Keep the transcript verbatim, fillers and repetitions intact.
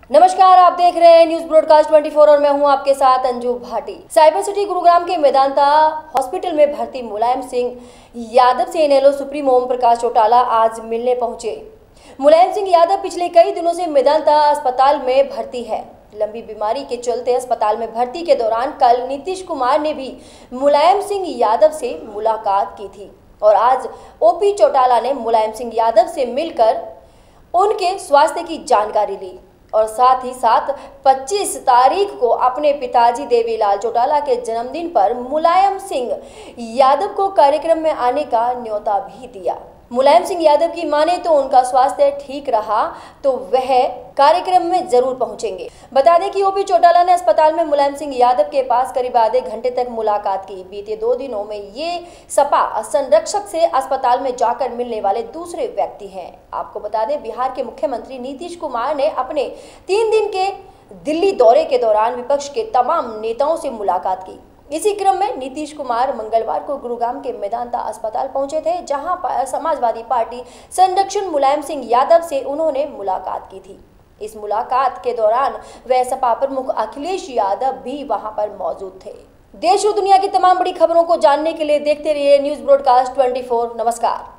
नमस्कार, आप देख रहे हैं न्यूज ब्रॉडकास्ट चौबीस और मैं हूं आपके साथ अंजू भाटी। साइबर सिटी गुरुग्राम के मेदांता हॉस्पिटल में भर्ती मुलायम सिंह यादव से इनेलो सुप्रीमो ओम प्रकाश चौटाला आज मिलने पहुंचे। मुलायम सिंह यादव पिछले कई दिनों से मेदांता अस्पताल में भर्ती है। लंबी बीमारी के चलते अस्पताल में भर्ती के दौरान कल नीतीश कुमार ने भी मुलायम सिंह यादव से मुलाकात की थी और आज ओपी चौटाला ने मुलायम सिंह यादव से मिलकर उनके स्वास्थ्य की जानकारी ली और साथ ही साथ पच्चीस तारीख को अपने पिताजी देवीलाल चौटाला के जन्मदिन पर मुलायम सिंह यादव को कार्यक्रम में आने का न्योता भी दिया। मुलायम सिंह यादव की माने तो उनका स्वास्थ्य ठीक रहा तो वह कार्यक्रम में जरूर पहुंचेंगे। बता दें कि ओपी चौटाला ने अस्पताल में मुलायम सिंह यादव के पास करीब आधे घंटे तक मुलाकात की। बीते दो दिनों में ये सपा संरक्षक से अस्पताल में जाकर मिलने वाले दूसरे व्यक्ति हैं। आपको बता दें, बिहार के मुख्यमंत्री नीतीश कुमार ने अपने तीन दिन के दिल्ली दौरे के दौरान विपक्ष के तमाम नेताओं से मुलाकात की। इसी क्रम में नीतीश कुमार मंगलवार को गुरुग्राम के मेदांता अस्पताल पहुंचे थे, जहां पर समाजवादी पार्टी संरक्षक मुलायम सिंह यादव से उन्होंने मुलाकात की थी। इस मुलाकात के दौरान वह सपा प्रमुख अखिलेश यादव भी वहां पर मौजूद थे। देश और दुनिया की तमाम बड़ी खबरों को जानने के लिए देखते रहिए न्यूज ब्रॉडकास्ट चौबीस। नमस्कार।